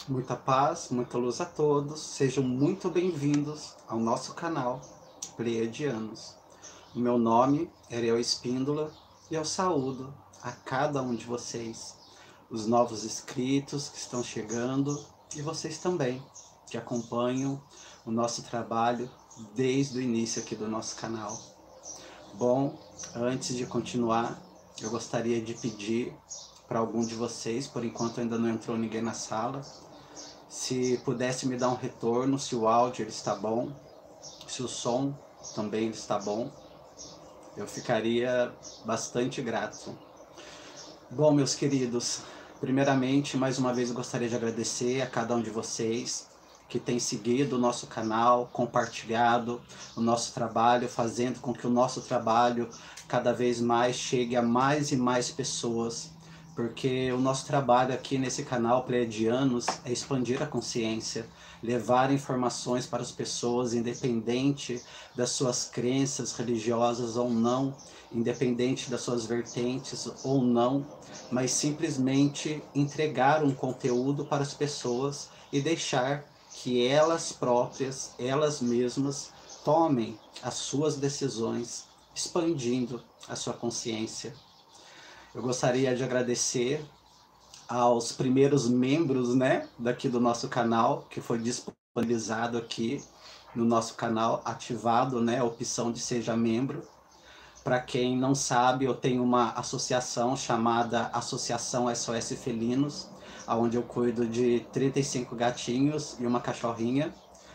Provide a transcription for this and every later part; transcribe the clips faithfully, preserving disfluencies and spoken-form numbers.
Muita paz, muita luz a todos. Sejam muito bem-vindos ao nosso canal Pleiadianos. O meu nome é Ariel Espíndola e eu saúdo a cada um de vocês, os novos inscritos que estão chegando e vocês também, que acompanham o nosso trabalho desde o início aqui do nosso canal. Bom, antes de continuar, eu gostaria de pedir para algum de vocês, por enquanto ainda não entrou ninguém na sala, se pudesse me dar um retorno, se o áudio ele está bom, se o som também está bom, eu ficaria bastante grato. Bom, meus queridos, primeiramente, mais uma vez eu gostaria de agradecer a cada um de vocês que tem seguido o nosso canal, compartilhado o nosso trabalho, fazendo com que o nosso trabalho cada vez mais chegue a mais e mais pessoas, porque o nosso trabalho aqui nesse canal Pleiadianos é expandir a consciência, levar informações para as pessoas, independente das suas crenças religiosas ou não, independente das suas vertentes ou não, mas simplesmente entregar um conteúdo para as pessoas e deixar que elas próprias, elas mesmas, tomem as suas decisões, expandindo a sua consciência. Eu gostaria de agradecer aos primeiros membros, né, daqui do nosso canal, que foi disponibilizado aqui no nosso canal, ativado, né, a opção de seja membro. Para quem não sabe, eu tenho uma associação chamada Associação S O S Felinos, onde eu cuido de trinta e cinco gatinhos e uma cachorrinha.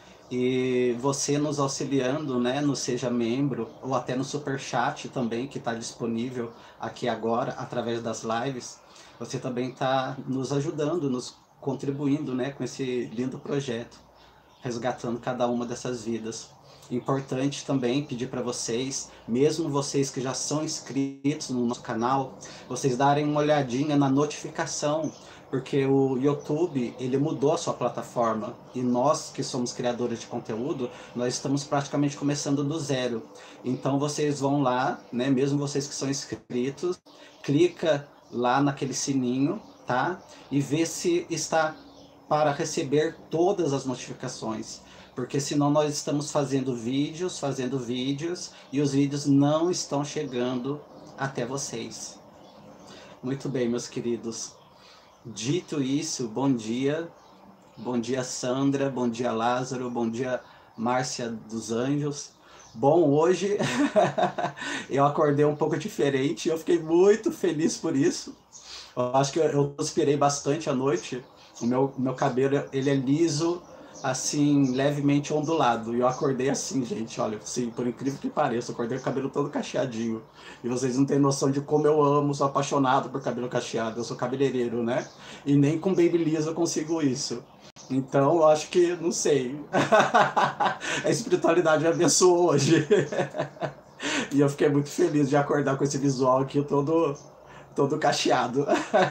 E você nos auxiliando, né, no Seja Membro, ou até no Superchat também, que está disponível aqui agora, através das lives, você também está nos ajudando, nos contribuindo, né, com esse lindo projeto, resgatando cada uma dessas vidas. Importante também pedir para vocês, mesmo vocês que já são inscritos no nosso canal, vocês darem uma olhadinha na notificação, porque o YouTube ele mudou a sua plataforma e nós que somos criadores de conteúdo, nós estamos praticamente começando do zero. Então vocês vão lá, né, mesmo vocês que são inscritos, clica lá naquele sininho, tá? E vê se está para receber todas as notificações, porque senão nós estamos fazendo vídeos, fazendo vídeos e os vídeos não estão chegando até vocês. Muito bem, meus queridos. Dito isso, bom dia. Bom dia, Sandra. Bom dia, Lázaro. Bom dia, Márcia dos Anjos. Bom, hoje eu acordei um pouco diferente e eu fiquei muito feliz por isso. Eu acho que eu transpirei bastante à noite. O meu, meu cabelo ele é liso, assim, levemente ondulado. E eu acordei assim, gente, olha, assim, por incrível que pareça, eu acordei com o cabelo todo cacheadinho. E vocês não têm noção de como eu amo, sou apaixonado por cabelo cacheado. Eu sou cabeleireiro, né? E nem com babyliss eu consigo isso. Então, eu acho que, não sei. A espiritualidade me abençoou hoje. E eu fiquei muito feliz de acordar com esse visual aqui todo, todo cacheado.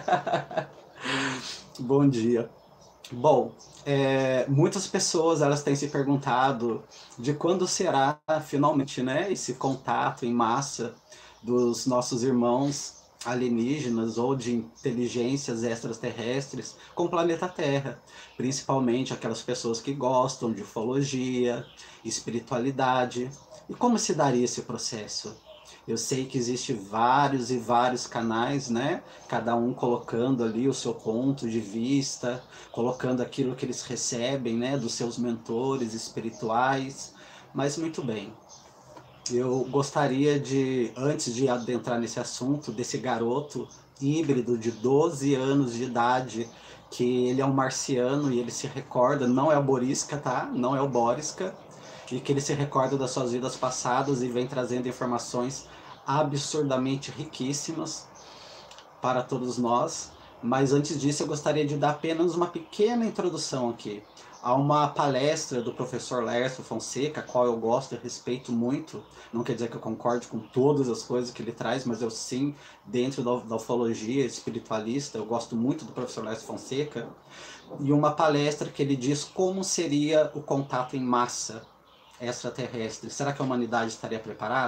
Bom dia. Bom, é, muitas pessoas elas têm se perguntado de quando será finalmente, né, esse contato em massa dos nossos irmãos alienígenas ou de inteligências extraterrestres com o planeta Terra, principalmente aquelas pessoas que gostam de ufologia, espiritualidade. E como se daria esse processo? Eu sei que existe vários e vários canais, né? Cada um colocando ali o seu ponto de vista, colocando aquilo que eles recebem, né? Dos seus mentores espirituais. Mas muito bem. Eu gostaria de, antes de adentrar nesse assunto, desse garoto híbrido de doze anos de idade, que ele é um marciano e ele se recorda, não é o Borisca, tá? Não é o Borisca, e que ele se recorda das suas vidas passadas e vem trazendo informações absurdamente riquíssimas para todos nós. Mas antes disso eu gostaria de dar apenas uma pequena introdução aqui. Há uma palestra do professor Laércio Fonseca, a qual eu gosto e respeito muito. Não quer dizer que eu concorde com todas as coisas que ele traz, mas eu sim, dentro da, da ufologia espiritualista, eu gosto muito do professor Laércio Fonseca. E uma palestra que ele diz como seria o contato em massa extraterrestre. Será que a humanidade estaria preparada?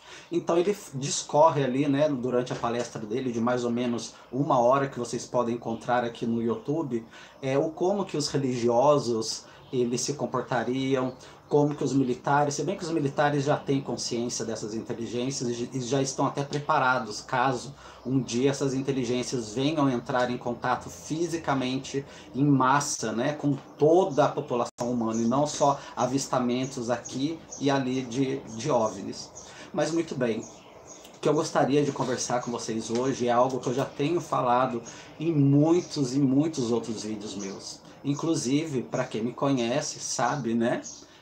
Então ele discorre ali, né, durante a palestra dele, de mais ou menos uma hora, que vocês podem encontrar aqui no YouTube, é o como que os religiosos eles se comportariam, como que os militares, se bem que os militares já têm consciência dessas inteligências e já estão até preparados, caso um dia essas inteligências venham entrar em contato fisicamente, em massa, né, com toda a população humana, e não só avistamentos aqui e ali de, de OVNIs. Mas muito bem, o que eu gostaria de conversar com vocês hoje é algo que eu já tenho falado em muitos e muitos outros vídeos meus. Inclusive, para quem me conhece, sabe, né,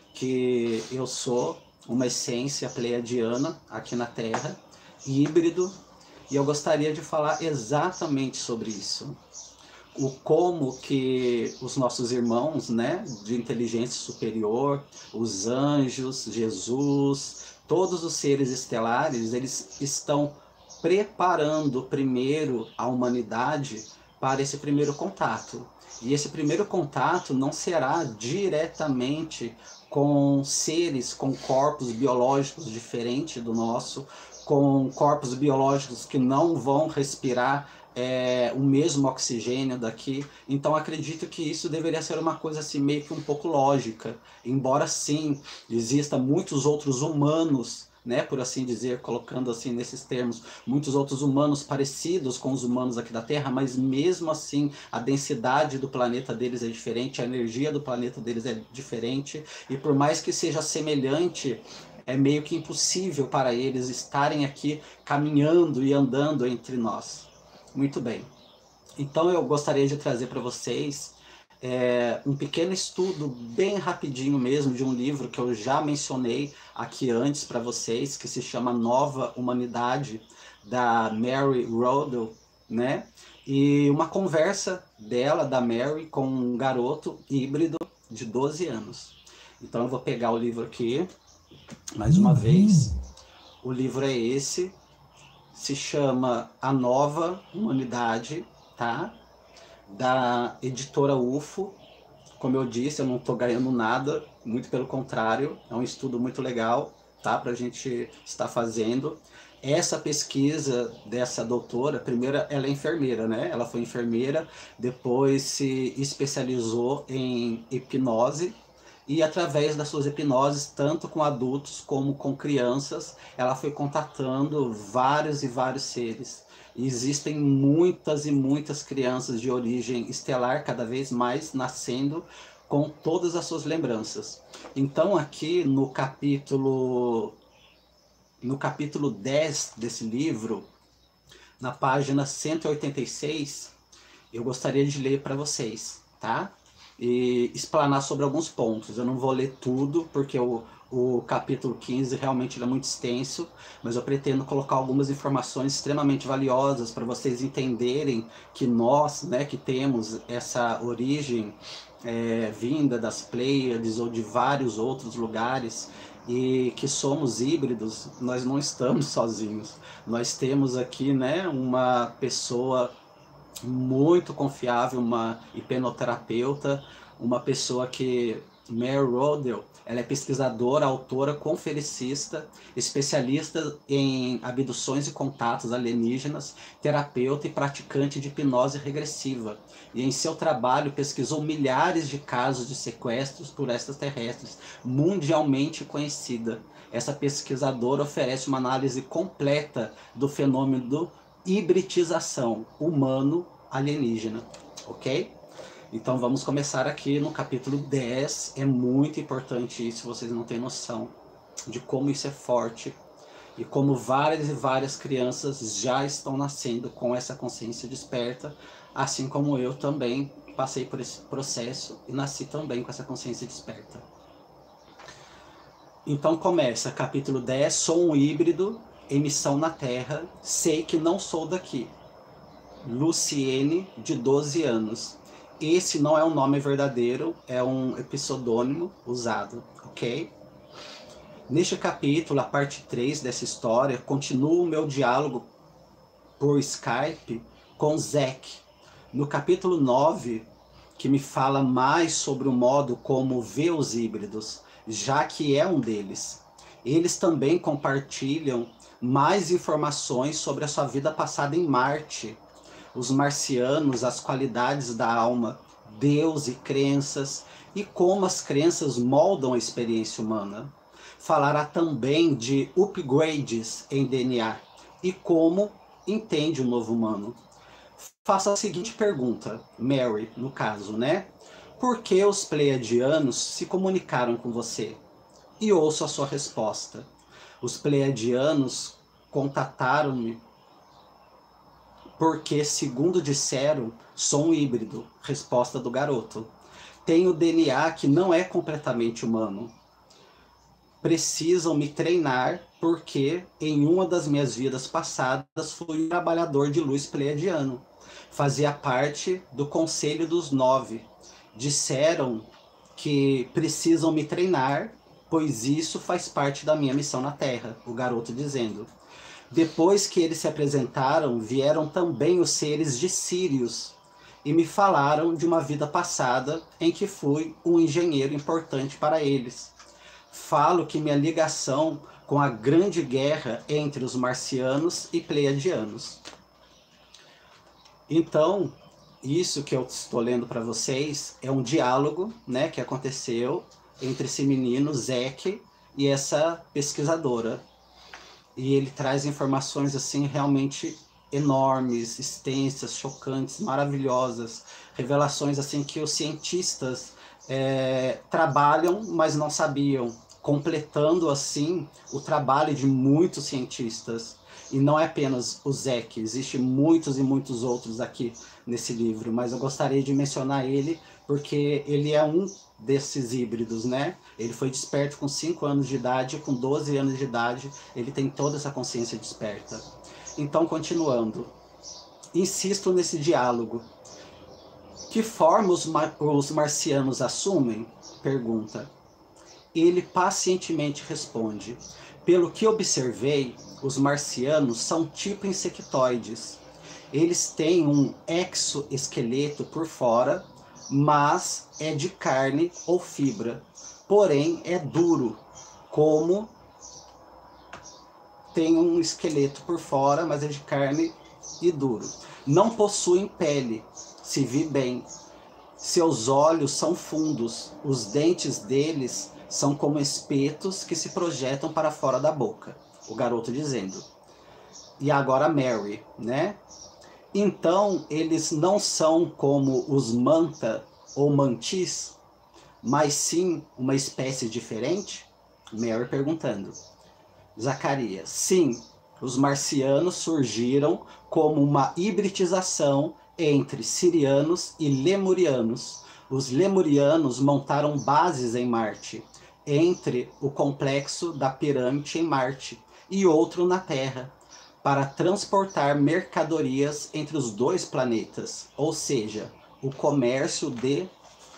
que eu sou uma essência pleiadiana aqui na Terra, híbrido, e eu gostaria de falar exatamente sobre isso. O como que os nossos irmãos, né, de inteligência superior, os anjos, Jesus, todos os seres estelares, eles estão preparando primeiro a humanidade para esse primeiro contato. E esse primeiro contato não será diretamente com seres com corpos biológicos diferentes do nosso, com corpos biológicos que não vão respirar é, o mesmo oxigênio daqui. Então acredito que isso deveria ser uma coisa assim meio que um pouco lógica, embora sim exista muitos outros humanos, né, por assim dizer, colocando assim nesses termos, muitos outros humanos parecidos com os humanos aqui da Terra, mas mesmo assim a densidade do planeta deles é diferente, a energia do planeta deles é diferente, e por mais que seja semelhante, é meio que impossível para eles estarem aqui caminhando e andando entre nós. Muito bem. Então eu gostaria de trazer para vocês é, um pequeno estudo, bem rapidinho mesmo, de um livro que eu já mencionei aqui antes para vocês, que se chama Nova Humanidade, da Mary Rodel, né? E uma conversa dela, da Mary, com um garoto híbrido de doze anos. Então eu vou pegar o livro aqui, mais uma vez. O livro é esse, se chama A Nova Humanidade, tá? Da editora U F O. Como eu disse, eu não estou ganhando nada, muito pelo contrário, é um estudo muito legal, tá? Para a gente estar fazendo. Essa pesquisa dessa doutora, primeiro ela é enfermeira, né? Ela foi enfermeira, depois se especializou em hipnose, e através das suas hipnoses, tanto com adultos como com crianças, ela foi contatando vários e vários seres. E existem muitas e muitas crianças de origem estelar, cada vez mais nascendo com todas as suas lembranças. Então aqui no capítulo, no capítulo dez desse livro, na página cento e oitenta e seis, eu gostaria de ler para vocês, tá? E explanar sobre alguns pontos. Eu não vou ler tudo, porque o, o capítulo quinze realmente é muito extenso, mas eu pretendo colocar algumas informações extremamente valiosas para vocês entenderem que nós, né, que temos essa origem é, vinda das Pleiades ou de vários outros lugares, e que somos híbridos, nós não estamos sozinhos. Nós temos aqui, né, uma pessoa muito confiável, uma hipnoterapeuta, uma pessoa que, Mary Rodel, ela é pesquisadora, autora, conferencista, especialista em abduções e contatos alienígenas, terapeuta e praticante de hipnose regressiva. E em seu trabalho pesquisou milhares de casos de sequestros por extraterrestres, mundialmente conhecida. Essa pesquisadora oferece uma análise completa do fenômeno do hibridização humano-alienígena, ok? Então vamos começar aqui no capítulo dez, é muito importante isso, vocês não têm noção de como isso é forte e como várias e várias crianças já estão nascendo com essa consciência desperta, assim como eu também passei por esse processo e nasci também com essa consciência desperta. Então começa, capítulo dez, sou um híbrido em missão na Terra, sei que não sou daqui. Luciene, de doze anos. Esse não é um nome verdadeiro, é um pseudônimo usado, ok? Neste capítulo, a parte três dessa história, continua o meu diálogo por Skype com Zack. No capítulo nove, que me fala mais sobre o modo como vê os híbridos, já que é um deles. Eles também compartilham mais informações sobre a sua vida passada em Marte. Os marcianos, as qualidades da alma, Deus e crenças, e como as crenças moldam a experiência humana. Falará também de upgrades em D N A e como entende o novo humano. Faça a seguinte pergunta, Mary, no caso, né? Por que os pleiadianos se comunicaram com você? E ouço a sua resposta. Os pleiadianos contataram-me porque, segundo disseram, sou um híbrido. Resposta do garoto. Tenho D N A que não é completamente humano. Precisam me treinar porque, em uma das minhas vidas passadas, fui um trabalhador de luz pleiadiano. Fazia parte do Conselho dos Nove. Disseram que precisam me treinar, pois isso faz parte da minha missão na Terra, o garoto dizendo. Depois que eles se apresentaram, vieram também os seres de Sírios e me falaram de uma vida passada em que fui um engenheiro importante para eles. Falo que minha ligação com a grande guerra entre os marcianos e pleiadianos. Então, isso que eu estou lendo para vocês é um diálogo, né, que aconteceu entre esse menino, Zack, e essa pesquisadora. E ele traz informações assim realmente enormes, extensas, chocantes, maravilhosas, revelações assim que os cientistas é, trabalham, mas não sabiam, completando assim o trabalho de muitos cientistas. E não é apenas o Zack, existem muitos e muitos outros aqui nesse livro, mas eu gostaria de mencionar ele porque ele é um desses híbridos, né? Ele foi desperto com cinco anos de idade, com doze anos de idade, ele tem toda essa consciência desperta. Então, continuando, insisto nesse diálogo. Que forma os, mar os marcianos assumem? Pergunta. Ele pacientemente responde. Pelo que observei, os marcianos são tipo insectoides. Eles têm um exoesqueleto por fora, mas é de carne ou fibra. Porém, é duro, como tem um esqueleto por fora, mas é de carne e duro. Não possuem pele, se vi bem. Seus olhos são fundos, os dentes deles são como espetos que se projetam para fora da boca. O garoto dizendo. E agora Mary, né? Então, eles não são como os manta ou mantis, mas sim uma espécie diferente? Mary perguntando. Zacarias, sim, os marcianos surgiram como uma hibridização entre sirianos e lemurianos. Os lemurianos montaram bases em Marte, entre o complexo da pirâmide em Marte e outro na Terra, para transportar mercadorias entre os dois planetas, ou seja, o comércio de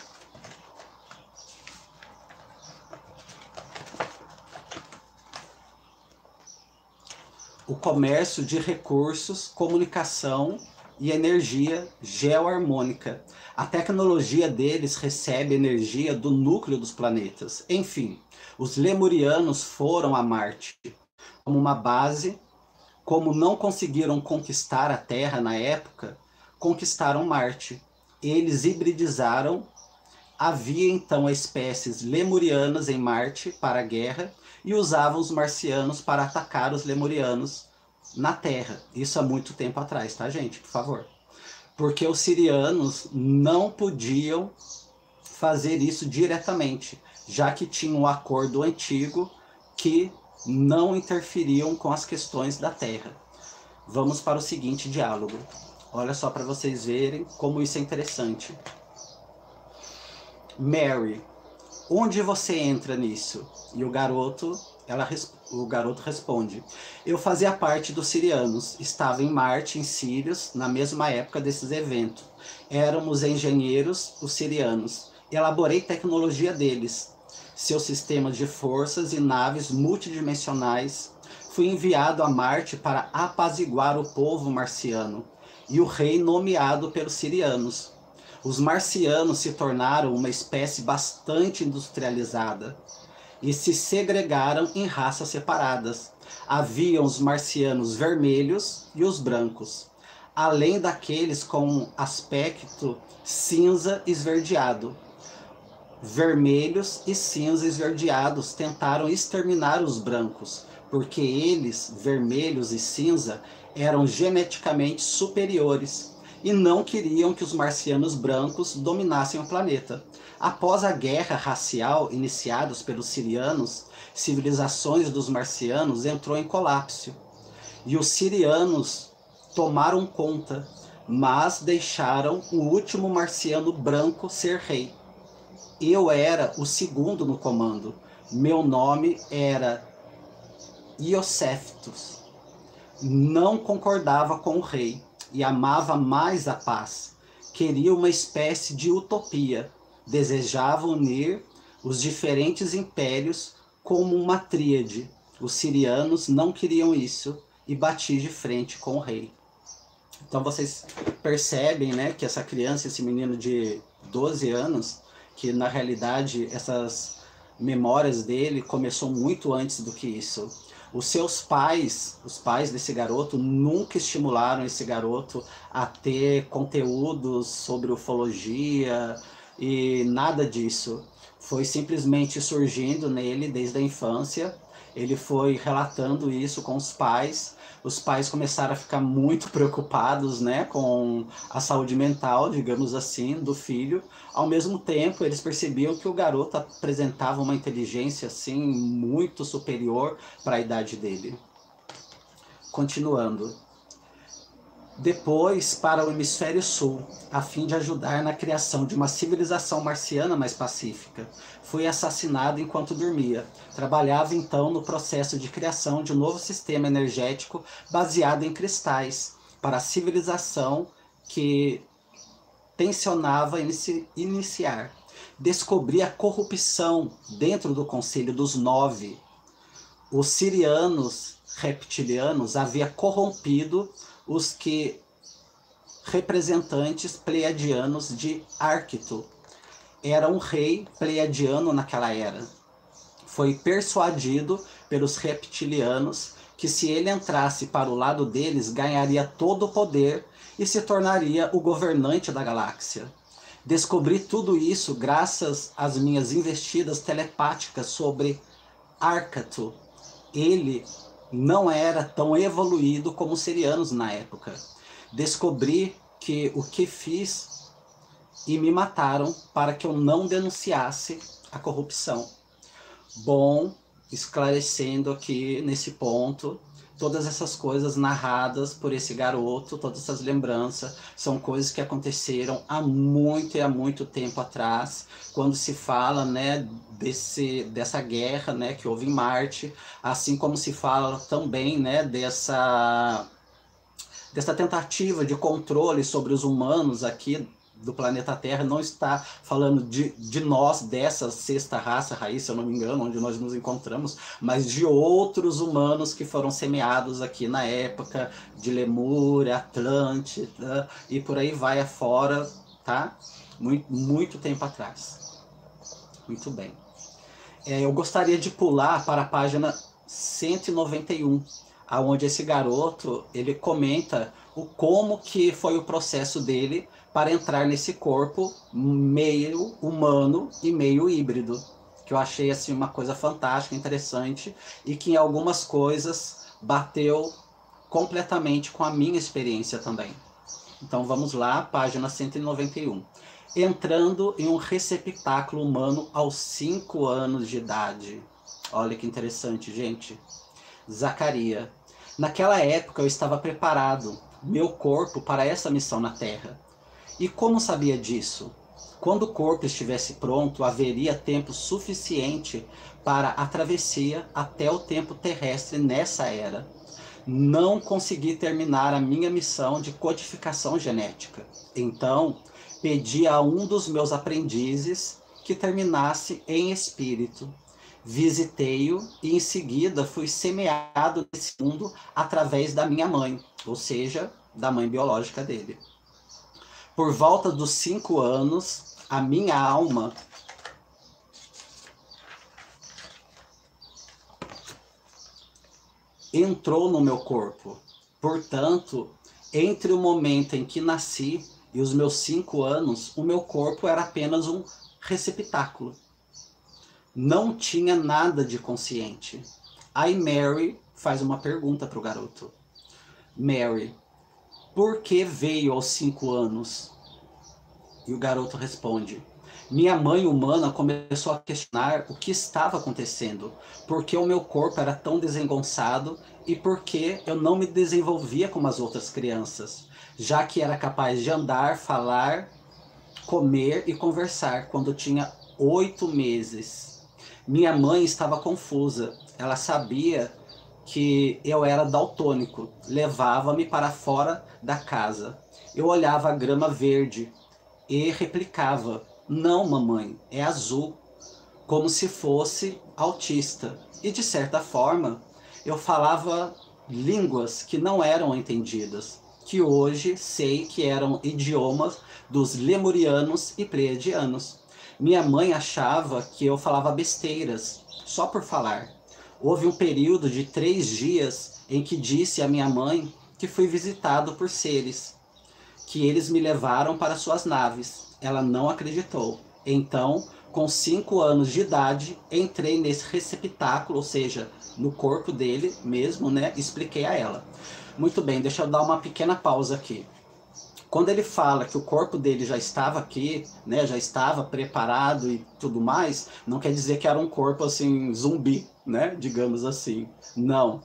o comércio de recursos, comunicação e energia geoharmônica. A tecnologia deles recebe energia do núcleo dos planetas. Enfim, os lemurianos foram a Marte como uma base. Como não conseguiram conquistar a Terra na época, conquistaram Marte. Eles hibridizaram. Havia então espécies lemurianas em Marte para a guerra e usavam os marcianos para atacar os lemurianos na Terra. Isso há muito tempo atrás, tá, gente? Por favor. Porque os sirianos não podiam fazer isso diretamente, já que tinham um acordo antigo que não interferiam com as questões da Terra. Vamos para o seguinte diálogo. Olha só para vocês verem como isso é interessante. Mary, onde você entra nisso? E o garoto, ela, o garoto responde. Eu fazia parte dos sirianos. Estava em Marte, em Sírios, na mesma época desses eventos. Éramos engenheiros, os sirianos. Elaborei tecnologia deles. Seus sistemas de forças e naves multidimensionais. Fui enviado a Marte para apaziguar o povo marciano e o rei nomeado pelos sirianos. Os marcianos se tornaram uma espécie bastante industrializada. e se segregaram em raças separadas. Haviam os marcianos vermelhos e os brancos, além daqueles com aspecto cinza esverdeado. Vermelhos e cinza esverdeados tentaram exterminar os brancos, porque eles, vermelhos e cinza, eram geneticamente superiores e não queriam que os marcianos brancos dominassem o planeta. Após a guerra racial iniciada pelos sirianos, civilizações dos marcianos entrou em colapso e os sirianos tomaram conta, mas deixaram o último marciano branco ser rei. Eu era o segundo no comando. Meu nome era Ioseftus. Não concordava com o rei e amava mais a paz. Queria uma espécie de utopia. Desejava unir os diferentes impérios como uma tríade. Os sirianos não queriam isso e bati de frente com o rei. Então vocês percebem, né, que essa criança, esse menino de doze anos, que na realidade essas memórias dele começou muito antes do que isso. Os seus pais, os pais desse garoto, nunca estimularam esse garoto a ter conteúdos sobre ufologia e nada disso. Foi simplesmente surgindo nele desde a infância. Ele foi relatando isso com os pais. Os pais começaram a ficar muito preocupados, né, com a saúde mental, digamos assim, do filho. Ao mesmo tempo, eles percebiam que o garoto apresentava uma inteligência assim muito superior para a idade dele. Continuando. Depois, para o hemisfério sul, a fim de ajudar na criação de uma civilização marciana mais pacífica. Fui assassinado enquanto dormia. Trabalhava então no processo de criação de um novo sistema energético baseado em cristais para a civilização que tensionava inici iniciar. Descobri a corrupção dentro do Conselho dos Nove. Os sirianos reptilianos haviam corrompido os que representantes pleiadianos de Arcto. Era um rei pleiadiano naquela era. Foi persuadido pelos reptilianos que se ele entrasse para o lado deles, ganharia todo o poder e se tornaria o governante da galáxia. Descobri tudo isso graças às minhas investidas telepáticas sobre Arcto. Ele não era tão evoluído como os sirianos na época. Descobri que o que fiz e me mataram para que eu não denunciasse a corrupção. Bom, esclarecendo aqui nesse ponto, todas essas coisas narradas por esse garoto, todas essas lembranças, são coisas que aconteceram há muito e há muito tempo atrás, quando se fala, né, desse, dessa guerra, né, que houve em Marte, assim como se fala também, né, dessa, dessa tentativa de controle sobre os humanos aqui do planeta Terra. Não está falando de, de nós, dessa sexta raça raiz, se eu não me engano, onde nós nos encontramos, mas de outros humanos que foram semeados aqui na época de Lemúria, Atlântida e por aí vai afora, tá? Muito, muito tempo atrás. Muito bem. É, eu gostaria de pular para a página cento e noventa e um, onde esse garoto ele comenta o como que foi o processo dele para entrar nesse corpo meio humano e meio híbrido, que eu achei assim uma coisa fantástica, interessante, e que em algumas coisas bateu completamente com a minha experiência também. Então vamos lá, página cento e noventa e um. Entrando em um receptáculo humano aos cinco anos de idade. Olha que interessante, gente. Zacarias. Naquela época eu estava preparado, meu corpo, para essa missão na Terra. E como sabia disso? Quando o corpo estivesse pronto, haveria tempo suficiente para a travessia até o tempo terrestre nessa era. Não consegui terminar a minha missão de codificação genética. Então, pedi a um dos meus aprendizes que terminasse em espírito. Visitei-o e em seguida fui semeado nesse mundo através da minha mãe, ou seja, da mãe biológica dele. Por volta dos cinco anos, a minha alma entrou no meu corpo. Portanto, entre o momento em que nasci e os meus cinco anos, o meu corpo era apenas um receptáculo. Não tinha nada de consciente. Aí Mary faz uma pergunta para o garoto. Mary, por que veio aos cinco anos? E o garoto responde, minha mãe humana começou a questionar o que estava acontecendo, porque o meu corpo era tão desengonçado e porque eu não me desenvolvia como as outras crianças, já que era capaz de andar, falar, comer e conversar quando tinha oito meses. Minha mãe estava confusa, ela sabia que eu era daltônico, levava-me para fora da casa. Eu olhava a grama verde e replicava, não mamãe, é azul, como se fosse autista. E de certa forma, eu falava línguas que não eram entendidas, que hoje sei que eram idiomas dos lemurianos e pleiadianos. Minha mãe achava que eu falava besteiras, só por falar. Houve um período de três dias em que disse à minha mãe que fui visitado por seres, que eles me levaram para suas naves. Ela não acreditou. Então, com cinco anos de idade, entrei nesse receptáculo, ou seja, no corpo dele mesmo, né? Expliquei a ela. Muito bem, deixa eu dar uma pequena pausa aqui. Quando ele fala que o corpo dele já estava aqui, né, já estava preparado e tudo mais, não quer dizer que era um corpo assim, zumbi, né, digamos assim. Não.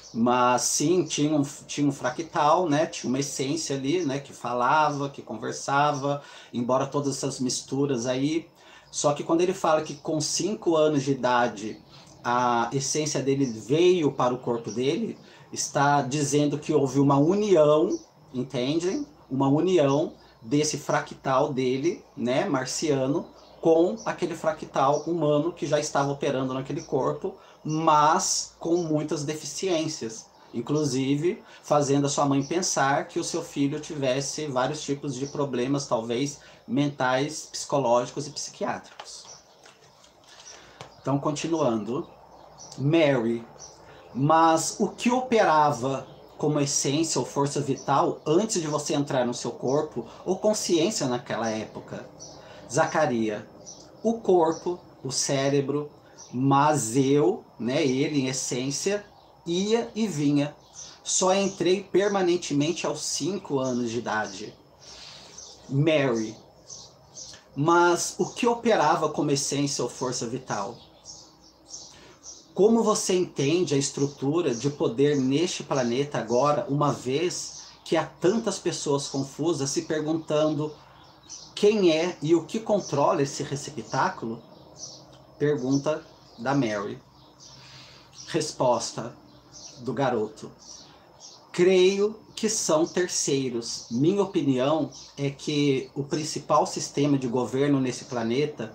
Mas sim, tinha um, tinha um fractal, né, tinha uma essência ali, né, que falava, que conversava, embora todas essas misturas aí. Só que quando ele fala que com cinco anos de idade a essência dele veio para o corpo dele, está dizendo que houve uma união, entendem? Uma união desse fractal dele, né, marciano, com aquele fractal humano que já estava operando naquele corpo, mas com muitas deficiências, inclusive fazendo a sua mãe pensar que o seu filho tivesse vários tipos de problemas, talvez mentais, psicológicos e psiquiátricos. Então, continuando, Mary, mas o que operava como essência ou força vital antes de você entrar no seu corpo ou consciência naquela época? Zacaria, o corpo, o cérebro, mas eu, né, ele em essência, ia e vinha. Só entrei permanentemente aos cinco anos de idade. Mary, mas o que operava como essência ou força vital? Como você entende a estrutura de poder neste planeta agora, uma vez que há tantas pessoas confusas se perguntando quem é e o que controla esse receptáculo? Pergunta da Mary. Resposta do garoto. Creio que são terceiros. Minha opinião é que o principal sistema de governo nesse planeta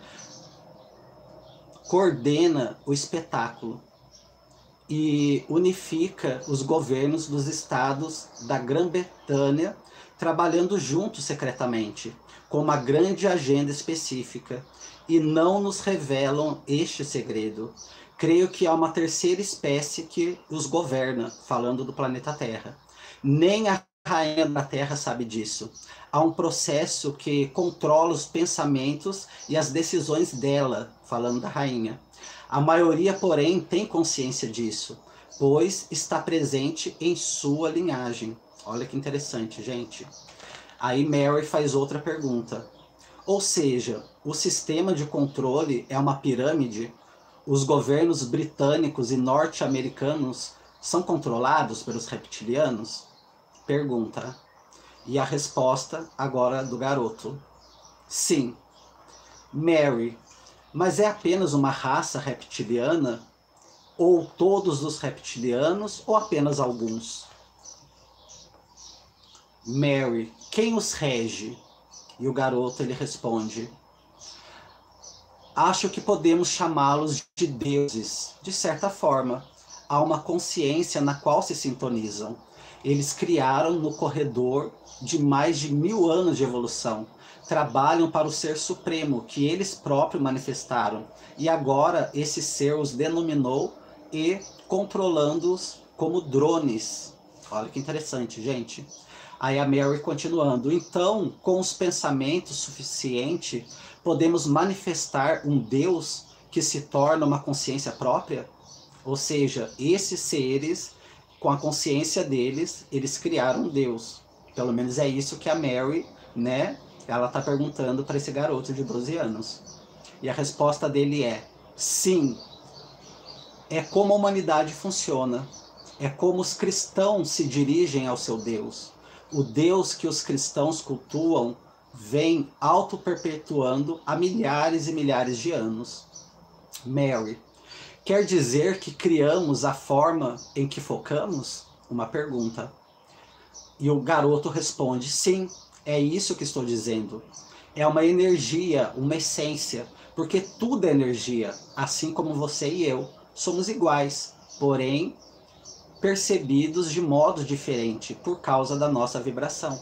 coordena o espetáculo e unifica os governos dos estados da Grã-Bretanha, trabalhando juntos secretamente, com uma grande agenda específica, e não nos revelam este segredo. Creio que há uma terceira espécie que os governa, falando do planeta Terra. Nem a rainha da Terra sabe disso. Há um processo que controla os pensamentos e as decisões dela, falando da rainha. A maioria, porém, tem consciência disso, pois está presente em sua linhagem. Olha que interessante, gente. Aí Mary faz outra pergunta. Ou seja, o sistema de controle é uma pirâmide? Os governos britânicos e norte-americanos são controlados pelos reptilianos? Pergunta. E a resposta agora do garoto. Sim. Mary, mas é apenas uma raça reptiliana? Ou todos os reptilianos, ou apenas alguns? Mary, quem os rege? E o garoto, ele responde, acho que podemos chamá-los de deuses, de certa forma. Há uma consciência na qual se sintonizam. Eles criaram no corredor de mais de mil anos de evolução. Trabalham para o Ser Supremo, que eles próprios manifestaram. E agora esse ser os denominou e controlando-os como drones. Olha que interessante, gente. Aí a Mary continuando, então, com os pensamentos suficientes, podemos manifestar um Deus que se torna uma consciência própria? Ou seja, esses seres, com a consciência deles, eles criaram um Deus. Pelo menos é isso que a Mary, né, ela está perguntando para esse garoto de doze anos. E a resposta dele é, sim, é como a humanidade funciona. É como os cristãos se dirigem ao seu Deus. O Deus que os cristãos cultuam vem auto-perpetuando há milhares e milhares de anos. Mary, quer dizer que criamos a forma em que focamos? Uma pergunta. E o garoto responde, sim, é isso que estou dizendo. É uma energia, uma essência, porque tudo é energia, assim como você e eu. Somos iguais, porém percebidos de modo diferente por causa da nossa vibração.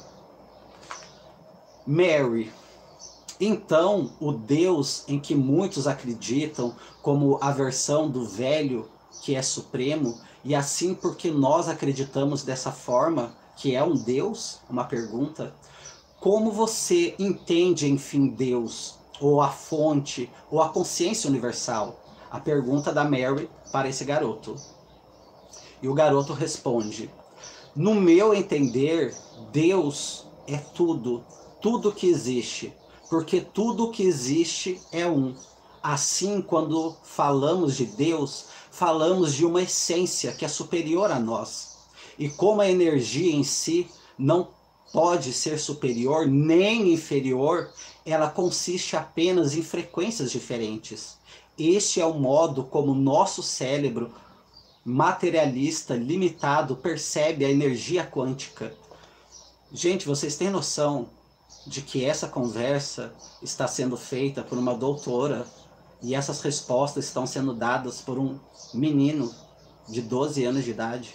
Mary, então o Deus em que muitos acreditam como a versão do velho que é supremo, e assim porque nós acreditamos dessa forma, que é um Deus? Uma pergunta. Como você entende, enfim, Deus, ou a fonte, ou a consciência universal? A pergunta da Mary para esse garoto. E o garoto responde, no meu entender, Deus é tudo, tudo que existe, porque tudo que existe é um. Assim, quando falamos de Deus, falamos de uma essência que é superior a nós. E como a energia em si não pode ser superior nem inferior, ela consiste apenas em frequências diferentes. Este é o modo como nosso cérebro materialista, limitado, percebe a energia quântica. Gente, vocês têm noção de que essa conversa está sendo feita por uma doutora e essas respostas estão sendo dadas por um menino de doze anos de idade?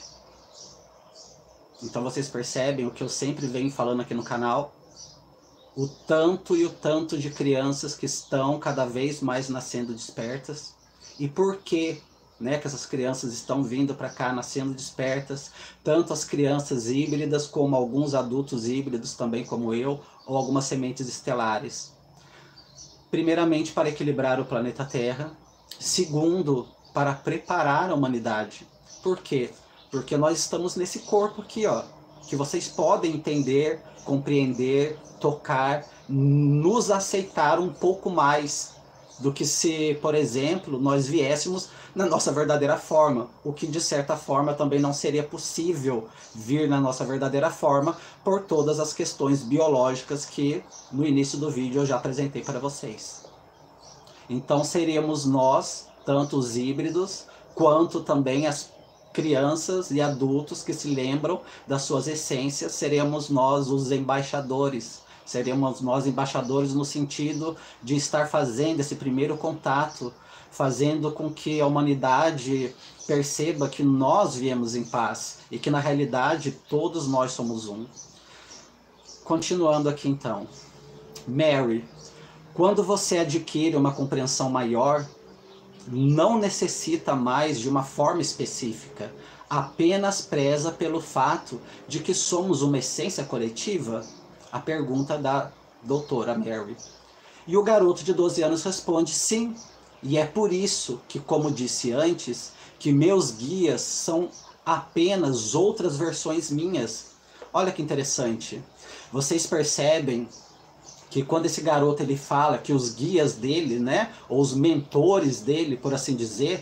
Então vocês percebem o que eu sempre venho falando aqui no canal? O tanto e o tanto de crianças que estão cada vez mais nascendo despertas. E por que, né, que essas crianças estão vindo para cá nascendo despertas? Tanto as crianças híbridas como alguns adultos híbridos também como eu, ou algumas sementes estelares. Primeiramente para equilibrar o planeta Terra. Segundo, para preparar a humanidade. Por quê? Porque nós estamos nesse corpo aqui, ó, que vocês podem entender, compreender, tocar, nos aceitar um pouco mais do que se, por exemplo, nós viéssemos na nossa verdadeira forma, o que de certa forma também não seria possível vir na nossa verdadeira forma por todas as questões biológicas que no início do vídeo eu já apresentei para vocês. Então seríamos nós, tanto os híbridos, quanto também as crianças e adultos que se lembram das suas essências, seremos nós os embaixadores. Seremos nós embaixadores no sentido de estar fazendo esse primeiro contato, fazendo com que a humanidade perceba que nós viemos em paz e que na realidade todos nós somos um. Continuando aqui então. Mary, quando você adquire uma compreensão maior, não necessita mais de uma forma específica, apenas preza pelo fato de que somos uma essência coletiva? A pergunta da doutora Mary. E o garoto de doze anos responde, sim, e é por isso que, como disse antes, que meus guias são apenas outras versões minhas. Olha que interessante. Vocês percebem que quando esse garoto ele fala que os guias dele, né, ou os mentores dele, por assim dizer,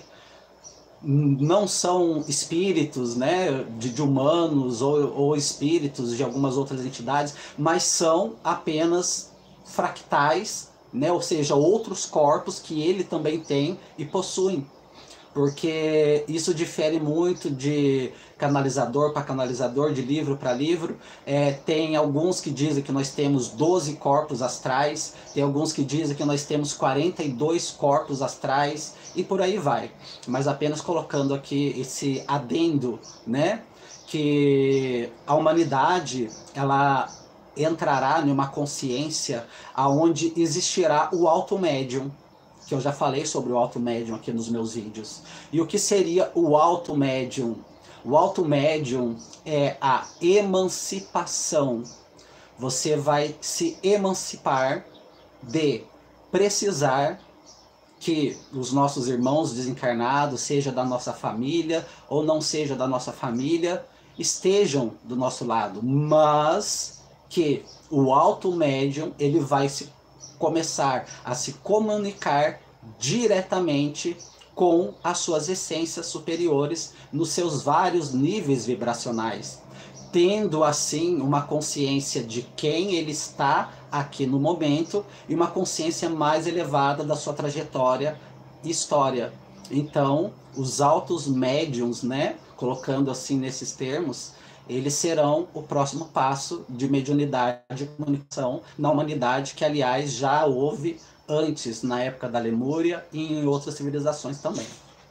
não são espíritos, né, de, de humanos ou, ou espíritos de algumas outras entidades, mas são apenas fractais, né, ou seja, outros corpos que ele também tem e possui. Porque isso difere muito de canalizador para canalizador, de livro para livro. É, tem alguns que dizem que nós temos doze corpos astrais, tem alguns que dizem que nós temos quarenta e dois corpos astrais, e por aí vai. Mas apenas colocando aqui esse adendo, né, que a humanidade, ela entrará numa consciência aonde existirá o alto médium, que eu já falei sobre o alto médium aqui nos meus vídeos. E o que seria o alto médium? O alto médium é a emancipação. Você vai se emancipar de precisar que os nossos irmãos desencarnados, seja da nossa família ou não seja da nossa família, estejam do nosso lado, mas que o alto médium ele vai se começar a se comunicar diretamente com as suas essências superiores nos seus vários níveis vibracionais, tendo assim uma consciência de quem ele está aqui no momento e uma consciência mais elevada da sua trajetória e história. Então, os altos médiums, né, colocando assim nesses termos, eles serão o próximo passo de mediunidade e comunicação na humanidade, que aliás já houve antes, na época da Lemúria e em outras civilizações também.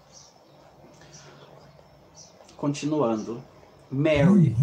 Continuando. Mary.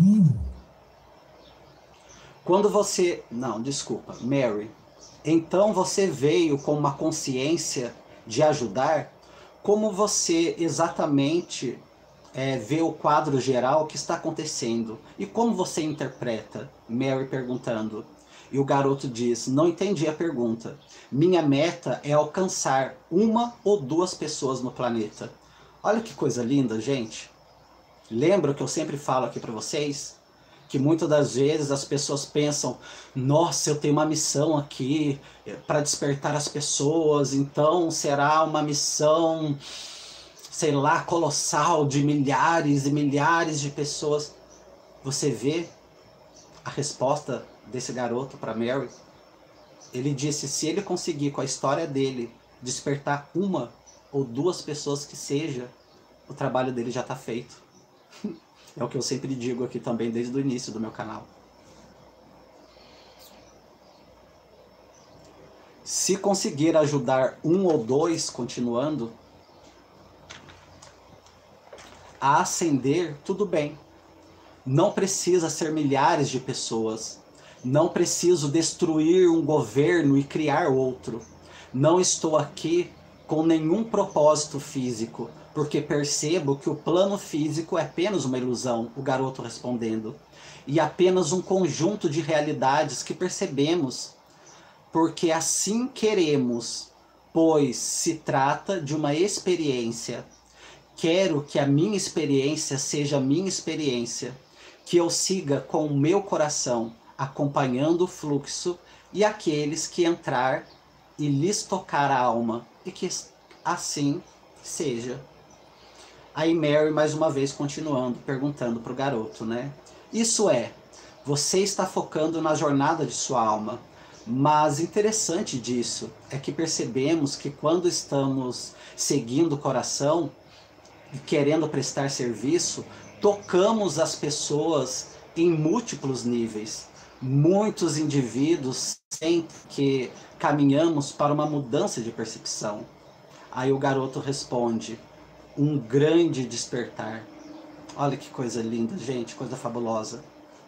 Quando você... Não, desculpa. Mary. Então você veio com uma consciência de ajudar? Como você exatamente é, vê o quadro geral que está acontecendo? E como você interpreta? Mary perguntando. E o garoto diz, não entendi a pergunta. Minha meta é alcançar uma ou duas pessoas no planeta. Olha que coisa linda, gente. Lembra que eu sempre falo aqui para vocês? Que muitas das vezes as pessoas pensam, nossa, eu tenho uma missão aqui para despertar as pessoas, então será uma missão, sei lá, colossal de milhares e milhares de pessoas. Você vê a resposta desse garoto para Mary? Ele disse, se ele conseguir com a história dele despertar uma ou duas pessoas que seja, o trabalho dele já está feito. É o que eu sempre digo aqui também desde o início do meu canal. Se conseguir ajudar um ou dois, continuando, a ascender, tudo bem. Não precisa ser milhares de pessoas. Não preciso destruir um governo e criar outro. Não estou aqui com nenhum propósito físico, porque percebo que o plano físico é apenas uma ilusão, o garoto respondendo, e apenas um conjunto de realidades que percebemos, porque assim queremos, pois se trata de uma experiência. Quero que a minha experiência seja a minha experiência, que eu siga com o meu coração, acompanhando o fluxo, e aqueles que entrar e lhes tocar a alma, e que assim seja. Aí Mary, mais uma vez, continuando, perguntando para o garoto, né? Isso é, você está focando na jornada de sua alma, mas interessante disso é que percebemos que quando estamos seguindo o coração e querendo prestar serviço, tocamos as pessoas em múltiplos níveis. Muitos indivíduos sentem que caminhamos para uma mudança de percepção. Aí o garoto responde, um grande despertar. Olha que coisa linda, gente, coisa fabulosa.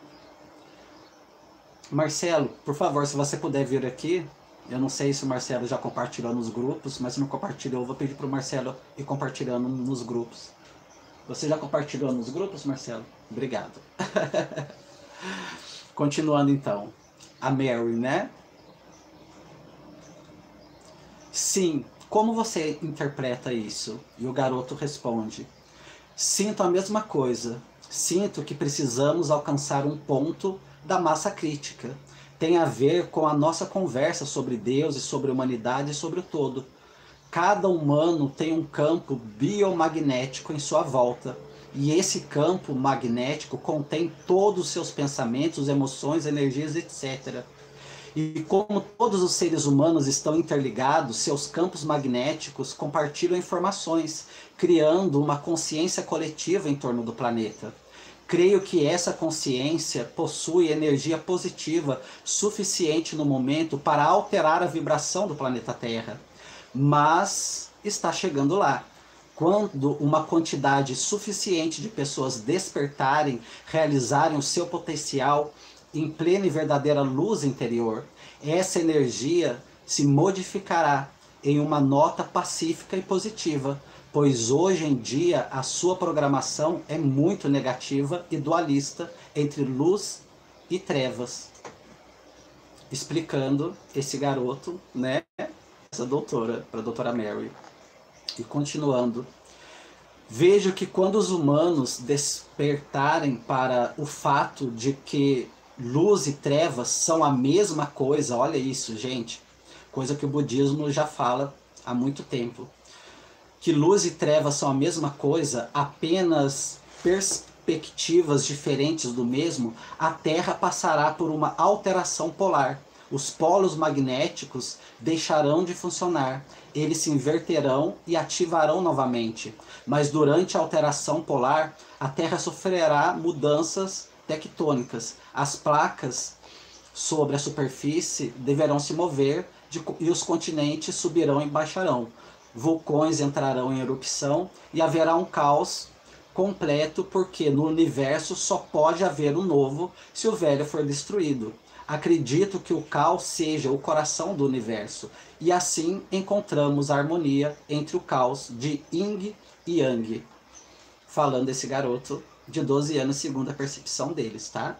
Marcelo, por favor, se você puder vir aqui, eu não sei se o Marcelo já compartilhou nos grupos, mas se não compartilhou, eu vou pedir para o Marcelo ir compartilhando nos grupos. Você já compartilhou nos grupos, Marcelo? Obrigado. Continuando então, a Mary, né? Sim, como você interpreta isso? E o garoto responde, sinto a mesma coisa, sinto que precisamos alcançar um ponto da massa crítica. Tem a ver com a nossa conversa sobre Deus e sobre a humanidade e sobre o todo. Cada humano tem um campo biomagnético em sua volta. E esse campo magnético contém todos os seus pensamentos, emoções, energias, etcétera. E como todos os seres humanos estão interligados, seus campos magnéticos compartilham informações, criando uma consciência coletiva em torno do planeta. Creio que essa consciência possui energia positiva suficiente no momento para alterar a vibração do planeta Terra. Mas está chegando lá. Quando uma quantidade suficiente de pessoas despertarem, realizarem o seu potencial em plena e verdadeira luz interior, essa energia se modificará em uma nota pacífica e positiva, pois hoje em dia a sua programação é muito negativa e dualista entre luz e trevas. Explicando esse garoto, né, essa doutora, para a doutora Mary. E continuando, vejo que quando os humanos despertarem para o fato de que luz e trevas são a mesma coisa, olha isso, gente, coisa que o budismo já fala há muito tempo, que luz e trevas são a mesma coisa, apenas perspectivas diferentes do mesmo, a Terra passará por uma alteração polar. Os polos magnéticos deixarão de funcionar, eles se inverterão e ativarão novamente. Mas durante a alteração polar, a Terra sofrerá mudanças tectônicas. As placas sobre a superfície deverão se mover de, e os continentes subirão e baixarão. Vulcões entrarão em erupção e haverá um caos completo, porque no universo só pode haver um novo se o velho for destruído. Acredito que o caos seja o coração do universo, e assim encontramos a harmonia entre o caos de Yin e Yang. Falando esse garoto de doze anos, segundo a percepção deles, tá?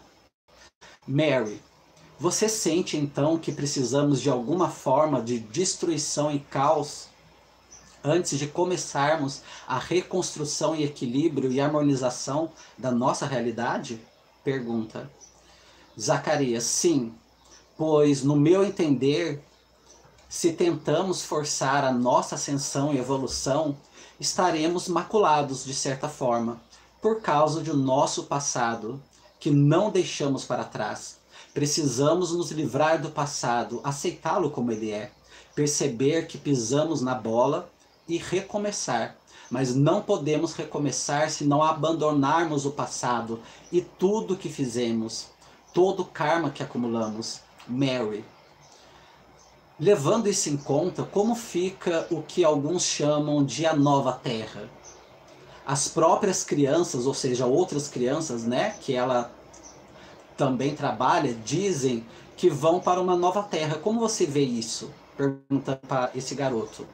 Mary, você sente então que precisamos de alguma forma de destruição e caos antes de começarmos a reconstrução e equilíbrio e harmonização da nossa realidade? Pergunta. Zacarias, sim, pois no meu entender, se tentamos forçar a nossa ascensão e evolução, estaremos maculados de certa forma, por causa do nosso passado, que não deixamos para trás. Precisamos nos livrar do passado, aceitá-lo como ele é, perceber que pisamos na bola e recomeçar. Mas não podemos recomeçar se não abandonarmos o passado e tudo que fizemos, todo o karma que acumulamos. Mary, levando isso em conta, como fica o que alguns chamam de a nova Terra? As próprias crianças, ou seja, outras crianças, né, que ela também trabalha, dizem que vão para uma nova Terra. Como você vê isso? Pergunta para esse garoto.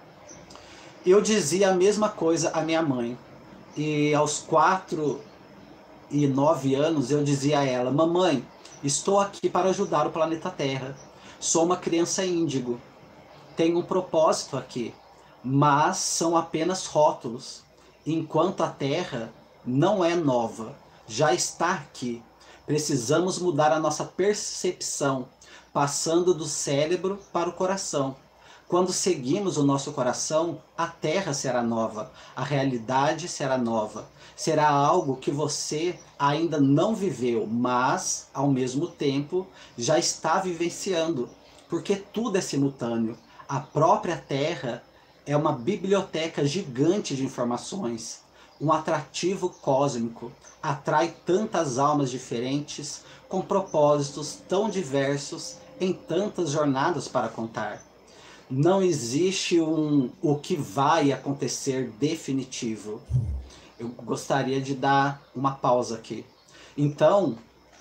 Eu dizia a mesma coisa à minha mãe. E aos quatro e nove anos eu dizia a ela: mamãe, estou aqui para ajudar o planeta Terra. Sou uma criança índigo. Tenho um propósito aqui. Mas são apenas rótulos. Enquanto a Terra não é nova, já está aqui. Precisamos mudar a nossa percepção, passando do cérebro para o coração. Quando seguimos o nosso coração, a Terra será nova, a realidade será nova. Será algo que você ainda não viveu, mas, ao mesmo tempo, já está vivenciando, porque tudo é simultâneo. A própria Terra é uma biblioteca gigante de informações, um atrativo cósmico, atrai tantas almas diferentes, com propósitos tão diversos, em tantas jornadas para contar. Não existe um o que vai acontecer definitivo. Eu gostaria de dar uma pausa aqui. Então,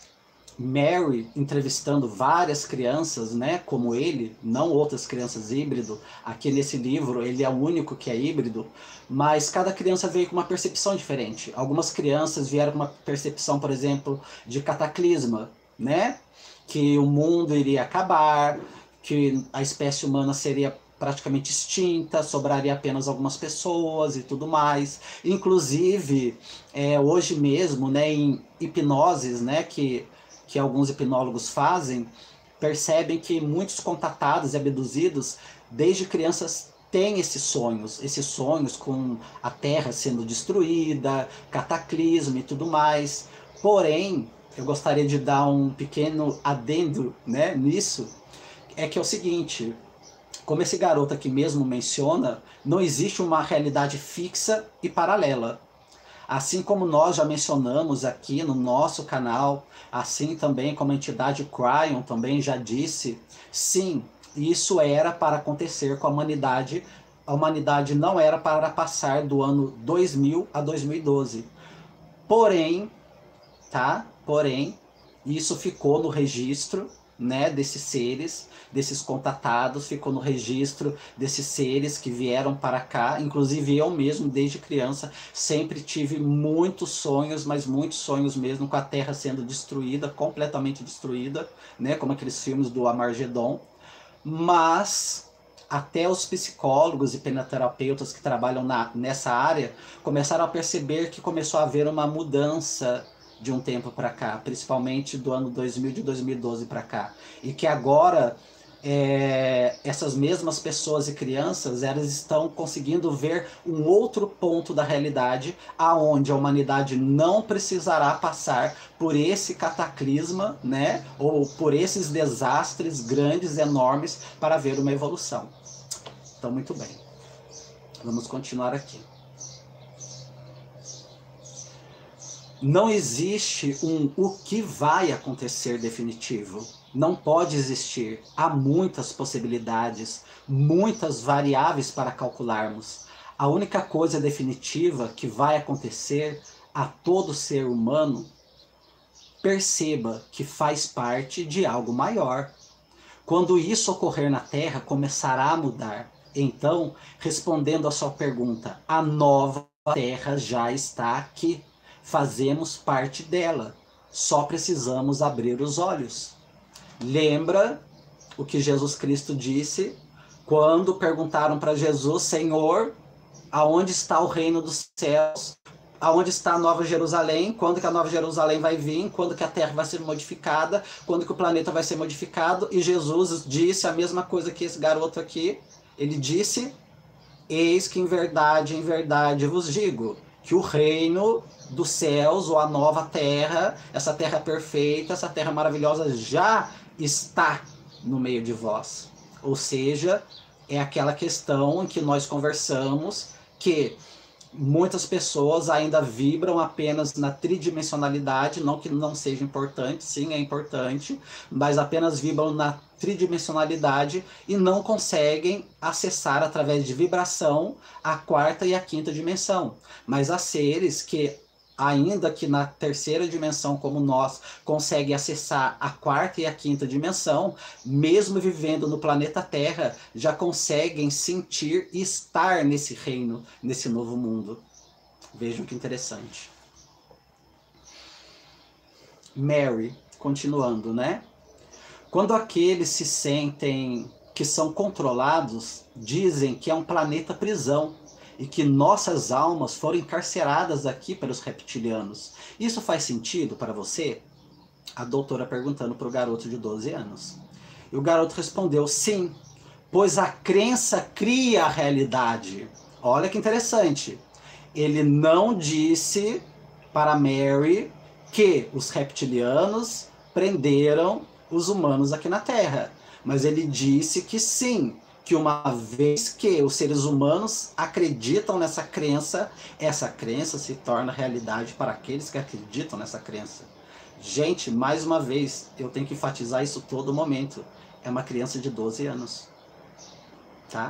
Mary, entrevistando várias crianças, né, como ele, não outras crianças híbrido. Aqui nesse livro ele é o único que é híbrido, mas cada criança veio com uma percepção diferente. Algumas crianças vieram com uma percepção, por exemplo, de cataclisma, né, que o mundo iria acabar, que a espécie humana seria praticamente extinta, sobraria apenas algumas pessoas e tudo mais. Inclusive, é, hoje mesmo, né, em hipnoses, né, que, que alguns hipnólogos fazem, percebem que muitos contatados e abduzidos, desde crianças, têm esses sonhos, esses sonhos com a Terra sendo destruída, cataclismo e tudo mais. Porém, eu gostaria de dar um pequeno adendo, né, nisso, é que é o seguinte, como esse garoto aqui mesmo menciona, não existe uma realidade fixa e paralela. Assim como nós já mencionamos aqui no nosso canal, assim também como a entidade Cryon também já disse, sim, isso era para acontecer com a humanidade. A humanidade não era para passar do ano dois mil a dois mil e doze. Porém, tá? Porém, isso ficou no registro, né, desses seres, desses contatados, ficou no registro desses seres que vieram para cá. Inclusive eu mesmo, desde criança, sempre tive muitos sonhos, mas muitos sonhos mesmo, com a Terra sendo destruída, completamente destruída, né, como aqueles filmes do Armagedon. Mas até os psicólogos e psicoterapeutas que trabalham na, nessa área começaram a perceber que começou a haver uma mudança de um tempo para cá, principalmente do ano dois mil, de dois mil e doze para cá, e que agora é, essas mesmas pessoas e crianças, elas estão conseguindo ver um outro ponto da realidade, aonde a humanidade não precisará passar por esse cataclisma, né, ou por esses desastres grandes, enormes, para ver uma evolução. Então, muito bem, vamos continuar aqui. Não existe um o que vai acontecer definitivo. Não pode existir. Há muitas possibilidades, muitas variáveis para calcularmos. A única coisa definitiva que vai acontecer a todo ser humano, perceba que faz parte de algo maior. Quando isso ocorrer na Terra, começará a mudar. Então, respondendo à sua pergunta, a nova Terra já está aqui. Fazemos parte dela, só precisamos abrir os olhos. Lembra o que Jesus Cristo disse quando perguntaram para Jesus: Senhor, aonde está o reino dos céus? Aonde está a Nova Jerusalém? Quando que a Nova Jerusalém vai vir? Quando que a Terra vai ser modificada? Quando que o planeta vai ser modificado? E Jesus disse a mesma coisa que esse garoto aqui. Ele disse: eis que em verdade, em verdade vos digo, que o reino dos céus, ou a nova terra, essa terra perfeita, essa terra maravilhosa, já está no meio de vós. Ou seja, é aquela questão em que nós conversamos, que muitas pessoas ainda vibram apenas na tridimensionalidade, não que não seja importante, sim, é importante, mas apenas vibram na tridimensionalidade e não conseguem acessar através de vibração a quarta e a quinta dimensão. Mas há seres que, ainda que na terceira dimensão como nós, conseguem acessar a quarta e a quinta dimensão, mesmo vivendo no planeta Terra, já conseguem sentir e estar nesse reino, nesse novo mundo. Vejam que interessante. Mary, continuando, né? Quando aqueles se sentem que são controlados, dizem que é um planeta prisão e que nossas almas foram encarceradas aqui pelos reptilianos. Isso faz sentido para você? A doutora perguntando para o garoto de doze anos. E o garoto respondeu: sim, pois a crença cria a realidade. Olha que interessante. Ele não disse para Mary que os reptilianos prenderam os humanos aqui na Terra, mas ele disse que sim, que uma vez que os seres humanos acreditam nessa crença, essa crença se torna realidade para aqueles que acreditam nessa crença. Gente, mais uma vez, eu tenho que enfatizar isso todo momento. É uma criança de doze anos. Tá?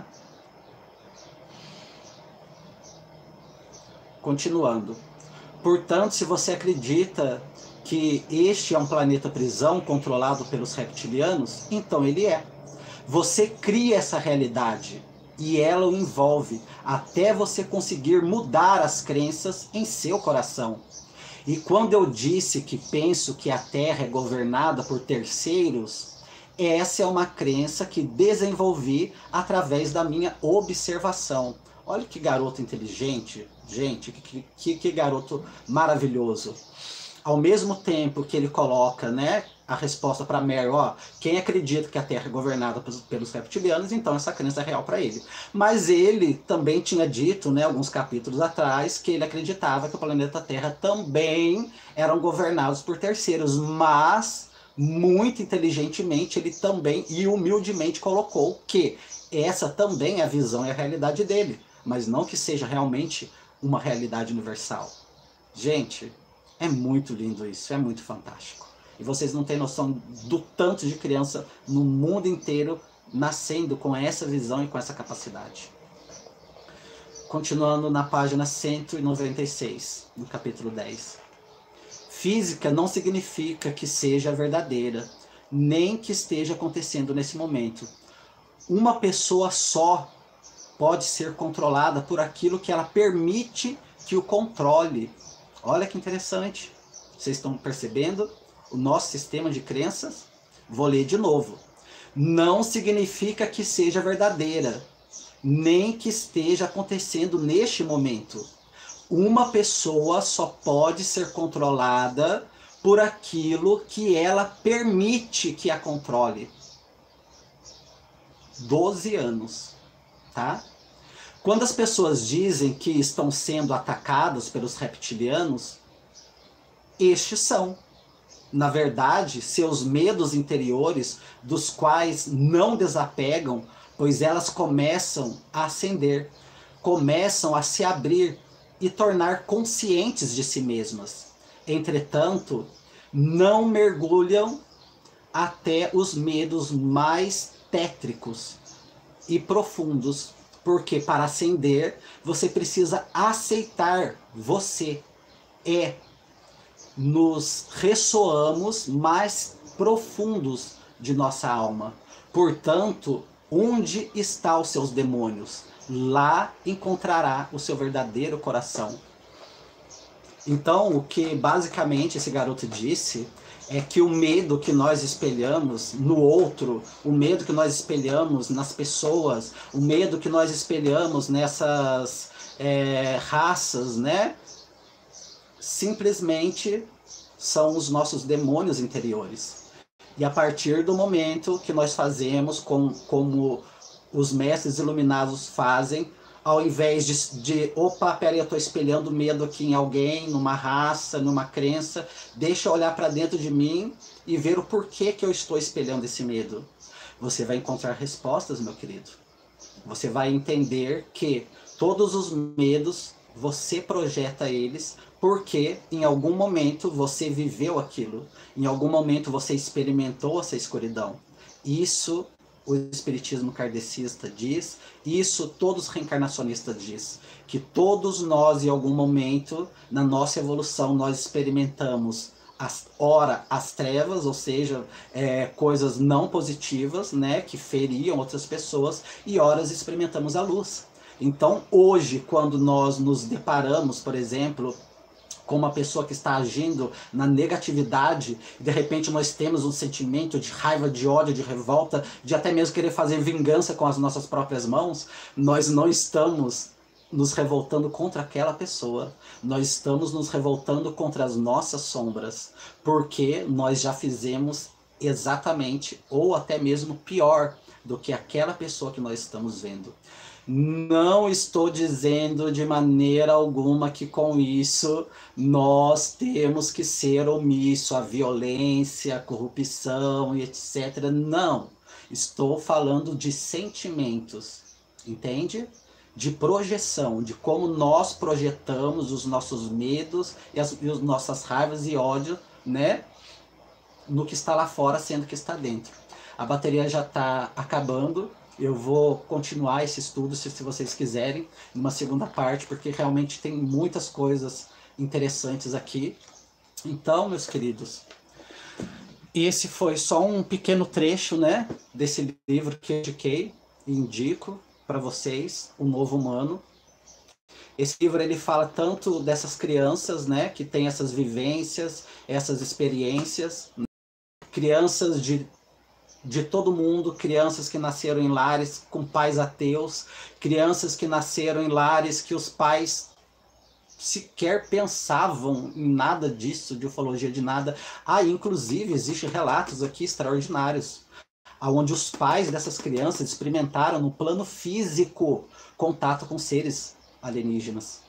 Continuando. Portanto, se você acredita que este é um planeta prisão controlado pelos reptilianos, então ele é. Você cria essa realidade e ela o envolve até você conseguir mudar as crenças em seu coração. E quando eu disse que penso que a Terra é governada por terceiros, essa é uma crença que desenvolvi através da minha observação. Olha que garoto inteligente, gente, que, que, que garoto maravilhoso. Ao mesmo tempo que ele coloca, né, a resposta para Mary, ó, quem acredita que a Terra é governada pelos, pelos reptilianos, então essa crença é real para ele. Mas ele também tinha dito, né, alguns capítulos atrás, que ele acreditava que o planeta Terra também eram governados por terceiros, mas muito inteligentemente ele também e humildemente colocou que essa também é a visão e a realidade dele, mas não que seja realmente uma realidade universal. Gente, é muito lindo isso, é muito fantástico. E vocês não têm noção do tanto de criança no mundo inteiro nascendo com essa visão e com essa capacidade. Continuando na página cento e noventa e seis, no capítulo dez. Física não significa que seja verdadeira. nem que esteja acontecendo nesse momento. Uma pessoa só pode ser controlada por aquilo que ela permite que o controle. Olha que interessante. Vocês estão percebendo o nosso sistema de crenças? Vou ler de novo. Não significa que seja verdadeira, nem que esteja acontecendo neste momento. Uma pessoa só pode ser controlada por aquilo que ela permite que a controle. doze anos, tá? Quando as pessoas dizem que estão sendo atacadas pelos reptilianos, estes são, na verdade, seus medos interiores, dos quais não desapegam, pois elas começam a ascender, começam a se abrir e tornar conscientes de si mesmas. Entretanto, não mergulham até os medos mais tétricos e profundos, porque para ascender você precisa aceitar você. É, nos ressoamos mais profundos de nossa alma. Portanto, onde estão os seus demônios? Lá encontrará o seu verdadeiro coração. Então, o que basicamente esse garoto disse é que o medo que nós espelhamos no outro, o medo que nós espelhamos nas pessoas, o medo que nós espelhamos nessas é, raças, né? Simplesmente são os nossos demônios interiores. E a partir do momento que nós fazemos com, como os mestres iluminados fazem, ao invés de, de opa, peraí, eu estou espelhando medo aqui em alguém, numa raça, numa crença, deixa eu olhar para dentro de mim e ver o porquê que eu estou espelhando esse medo. Você vai encontrar respostas, meu querido. Você vai entender que todos os medos, você projeta eles, porque em algum momento você viveu aquilo, em algum momento você experimentou essa escuridão. Isso o espiritismo kardecista diz, isso todos os reencarnacionistas diz, que todos nós em algum momento na nossa evolução nós experimentamos as, ora as trevas, ou seja, é, coisas não positivas, né, que feriam outras pessoas, e horas experimentamos a luz. Então hoje, quando nós nos deparamos, por exemplo, com uma pessoa que está agindo na negatividade, e de repente nós temos um sentimento de raiva, de ódio, de revolta, de até mesmo querer fazer vingança com as nossas próprias mãos, nós não estamos nos revoltando contra aquela pessoa, nós estamos nos revoltando contra as nossas sombras, porque nós já fizemos exatamente, ou até mesmo pior do que aquela pessoa que nós estamos vendo. Não estou dizendo de maneira alguma que com isso nós temos que ser omisso à violência, à corrupção e etcétera. Não, estou falando de sentimentos, entende? De projeção, de como nós projetamos os nossos medos e as, e as nossas raivas e ódio, né, no que está lá fora, sendo que está dentro. A bateria já está acabando. Eu vou continuar esse estudo, se, se vocês quiserem, numa segunda parte, porque realmente tem muitas coisas interessantes aqui. Então, meus queridos, esse foi só um pequeno trecho, né, desse livro que eu indiquei e indico para vocês, O Novo Humano. Esse livro ele fala tanto dessas crianças, né, que têm essas vivências, essas experiências, né, crianças de de todo mundo, crianças que nasceram em lares com pais ateus, crianças que nasceram em lares que os pais sequer pensavam em nada disso, de ufologia, de nada. Ah, inclusive, existem relatos aqui extraordinários, onde os pais dessas crianças experimentaram no plano físico contato com seres alienígenas.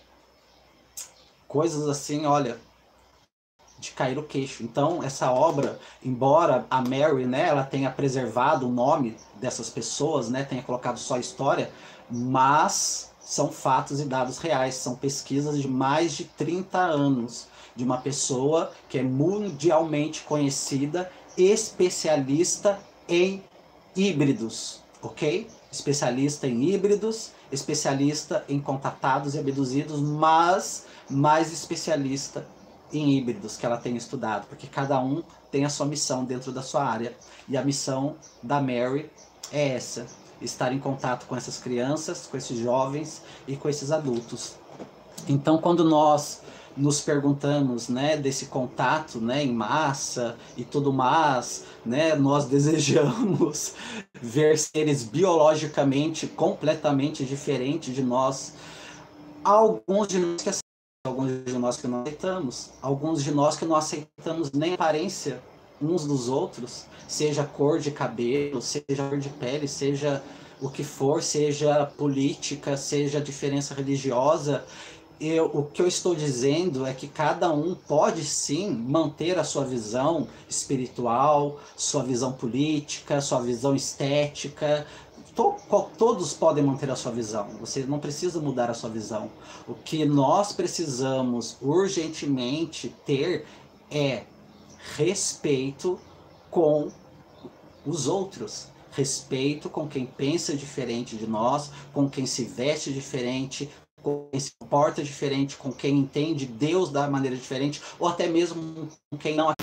Coisas assim, olha, de cair o queixo. Então, essa obra, embora a Mary, né, ela tenha preservado o nome dessas pessoas, né, tenha colocado só a história, mas são fatos e dados reais, são pesquisas de mais de trinta anos, de uma pessoa que é mundialmente conhecida, especialista em híbridos, ok? Especialista em híbridos, especialista em contatados e abduzidos, mas mais especialista em híbridos que ela tem estudado, porque cada um tem a sua missão dentro da sua área. E a missão da Mary é essa: estar em contato com essas crianças, com esses jovens e com esses adultos. Então, quando nós nos perguntamos, né, desse contato, né, em massa e tudo mais, né, nós desejamos ver seres biologicamente completamente diferentes de nós. Alguns de nós que aceitamos, alguns de nós que não aceitamos, alguns de nós que não aceitamos nem a aparência uns dos outros, seja cor de cabelo, seja cor de pele, seja o que for, seja política, seja diferença religiosa. Eu, o que eu estou dizendo é que cada um pode sim manter a sua visão espiritual, sua visão política, sua visão estética. To, todos podem manter a sua visão. Você não precisa mudar a sua visão. O que nós precisamos urgentemente ter é respeito com os outros. Respeito com quem pensa diferente de nós, com quem se veste diferente, com quem se comporta diferente, com quem entende Deus da maneira diferente, ou até mesmo com quem não.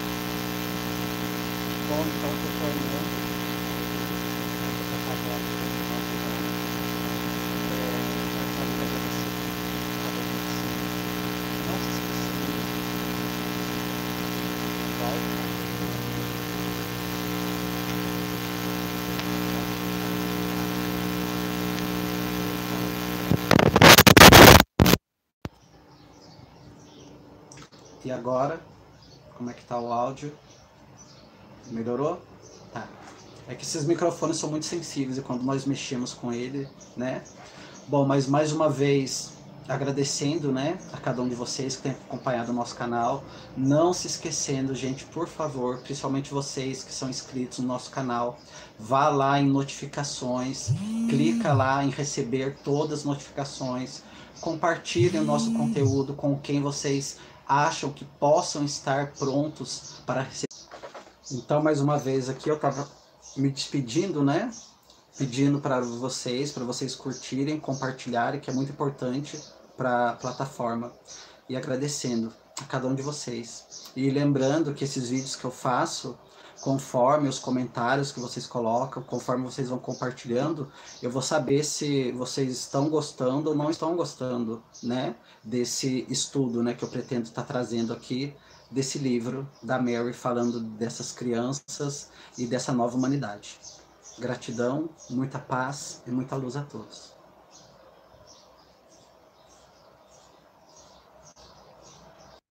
E agora, como é que tá o áudio? Melhorou? Tá. É que esses microfones são muito sensíveis e quando nós mexemos com ele, né? Bom, mas mais uma vez agradecendo, né, a cada um de vocês que tem acompanhado o nosso canal. Não se esquecendo, gente, por favor, principalmente vocês que são inscritos no nosso canal, vá lá em notificações, clica lá em receber todas as notificações, compartilhem o nosso conteúdo com quem vocês acham que possam estar prontos para receber. Então, mais uma vez aqui eu estava me despedindo, né? Pedindo para vocês, para vocês curtirem, compartilharem, que é muito importante para a plataforma. E agradecendo a cada um de vocês. E lembrando que esses vídeos que eu faço, conforme os comentários que vocês colocam, conforme vocês vão compartilhando, eu vou saber se vocês estão gostando ou não estão gostando, né, desse estudo, né, que eu pretendo estar trazendo aqui, desse livro da Mary, falando dessas crianças e dessa nova humanidade. Gratidão, muita paz e muita luz a todos.